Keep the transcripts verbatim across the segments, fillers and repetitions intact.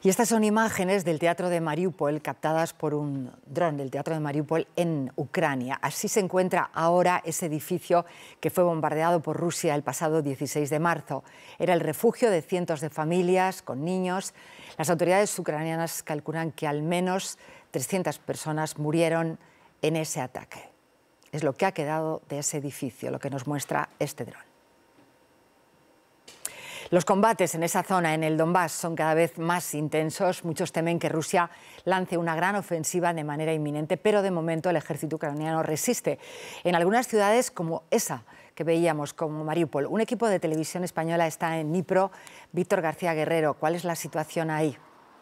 Y estas son imágenes del teatro de Mariupol captadas por un dron del teatro de Mariupol en Ucrania. Así se encuentra ahora ese edificio que fue bombardeado por Rusia el pasado dieciséis de marzo. Era el refugio de cientos de familias con niños. Las autoridades ucranianas calculan que al menos trescientas personas murieron en ese ataque. Es lo que ha quedado de ese edificio, lo que nos muestra este dron. Los combates en esa zona, en el Donbass, son cada vez más intensos. Muchos temen que Rusia lance una gran ofensiva de manera inminente, pero de momento el ejército ucraniano resiste. En algunas ciudades como esa que veíamos, como Mariupol. Un equipo de televisión española está en Dnipro. Víctor García Guerrero, ¿cuál es la situación ahí?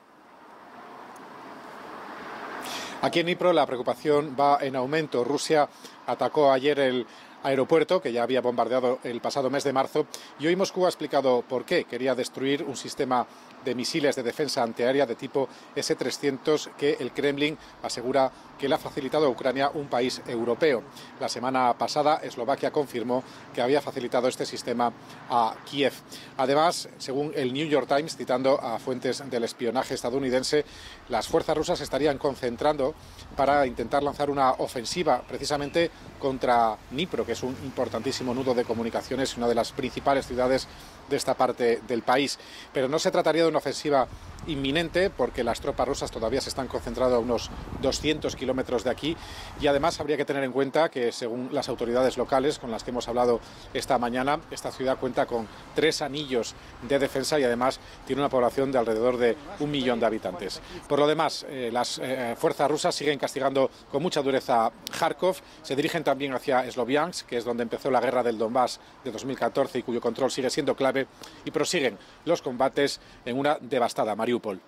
Aquí en Dnipro la preocupación va en aumento. Rusia atacó ayer el aeropuerto, que ya había bombardeado el pasado mes de marzo, y hoy Moscú ha explicado por qué quería destruir un sistema de misiles de defensa antiaérea de tipo ese trescientos que el Kremlin asegura que le ha facilitado a Ucrania, un país europeo. La semana pasada Eslovaquia confirmó que había facilitado este sistema a Kiev. Además, según el New York Times, citando a fuentes del espionaje estadounidense, las fuerzas rusas se estarían concentrando para intentar lanzar una ofensiva precisamente contra Dnipro, que es un importantísimo nudo de comunicaciones y una de las principales ciudades de esta parte del país. Pero no se trataría de una ofensiva inminente, porque las tropas rusas todavía se están concentrando a unos doscientos kilómetros de aquí, y además habría que tener en cuenta que, según las autoridades locales con las que hemos hablado esta mañana, esta ciudad cuenta con tres anillos de defensa y además tiene una población de alrededor de un millón de habitantes. Por lo demás, eh, las eh, fuerzas rusas siguen castigando con mucha dureza Kharkov, se dirigen también hacia Sloviansk, que es donde empezó la guerra del Donbass de dos mil catorce y cuyo control sigue siendo clave, y prosiguen los combates en una devastada Mariupol.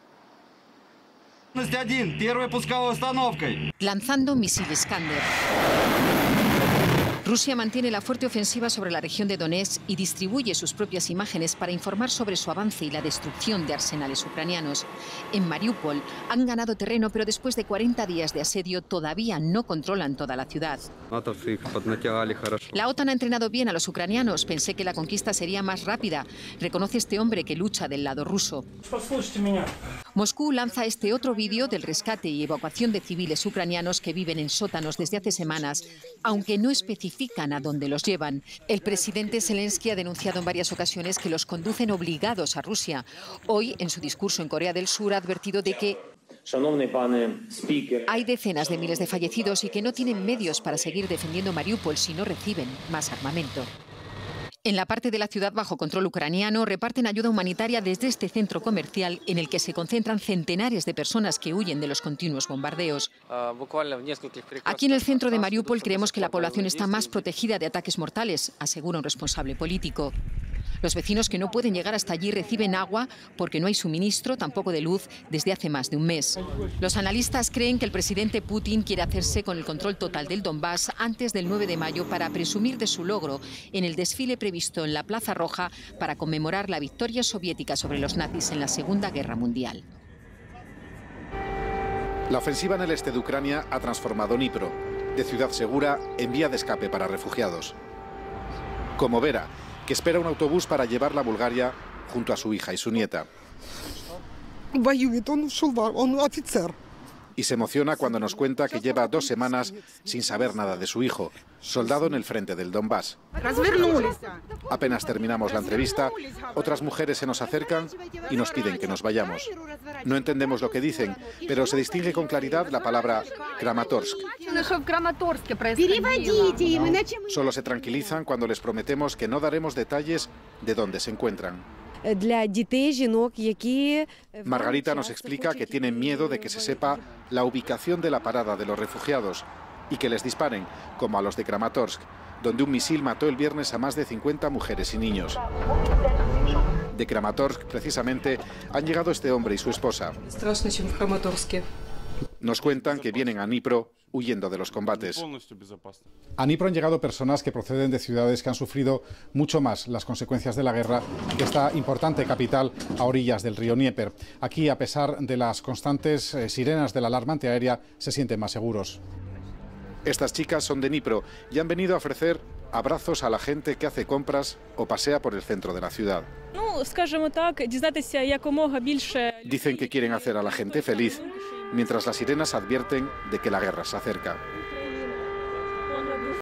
Lanzando misil Iskander. Rusia mantiene la fuerte ofensiva sobre la región de Donetsk y distribuye sus propias imágenes para informar sobre su avance y la destrucción de arsenales ucranianos. En Mariupol han ganado terreno, pero después de cuarenta días de asedio todavía no controlan toda la ciudad. La OTAN ha entrenado bien a los ucranianos. Pensé que la conquista sería más rápida, reconoce este hombre que lucha del lado ruso. Moscú lanza este otro vídeo del rescate y evacuación de civiles ucranianos que viven en sótanos desde hace semanas, aunque no especifica a dónde los llevan. El presidente Zelensky ha denunciado en varias ocasiones que los conducen obligados a Rusia. Hoy, en su discurso en Corea del Sur, ha advertido de que hay decenas de miles de fallecidos y que no tienen medios para seguir defendiendo Mariupol si no reciben más armamento. En la parte de la ciudad bajo control ucraniano reparten ayuda humanitaria desde este centro comercial en el que se concentran centenares de personas que huyen de los continuos bombardeos. Aquí en el centro de Mariupol creemos que la población está más protegida de ataques mortales, asegura un responsable político. Los vecinos que no pueden llegar hasta allí reciben agua porque no hay suministro, tampoco de luz, desde hace más de un mes. Los analistas creen que el presidente Putin quiere hacerse con el control total del Donbass antes del nueve de mayo para presumir de su logro en el desfile previsto en la Plaza Roja para conmemorar la victoria soviética sobre los nazis en la Segunda Guerra Mundial. La ofensiva en el este de Ucrania ha transformado Dnipro, de ciudad segura en vía de escape para refugiados. Como Vera, que espera un autobús para llevarla a Bulgaria junto a su hija y su nieta. Y se emociona cuando nos cuenta que lleva dos semanas sin saber nada de su hijo, soldado en el frente del Donbass. Apenas terminamos la entrevista, otras mujeres se nos acercan y nos piden que nos vayamos. No entendemos lo que dicen, pero se distingue con claridad la palabra Kramatorsk. Solo se tranquilizan cuando les prometemos que no daremos detalles de dónde se encuentran. Margarita nos explica que tienen miedo de que se sepa la ubicación de la parada de los refugiados y que les disparen, como a los de Kramatorsk, donde un misil mató el viernes a más de cincuenta mujeres y niños. De Kramatorsk, precisamente, han llegado este hombre y su esposa. Nos cuentan que vienen a Dnipro huyendo de los combates. A Dnipro han llegado personas que proceden de ciudades que han sufrido mucho más las consecuencias de la guerra que esta importante capital a orillas del río Dnieper. Aquí, a pesar de las constantes eh, sirenas de la alarma antiaérea, se sienten más seguros. Estas chicas son de Dnipro y han venido a ofrecer abrazos a la gente que hace compras o pasea por el centro de la ciudad. Dicen que quieren hacer a la gente feliz, mientras las sirenas advierten de que la guerra se acerca.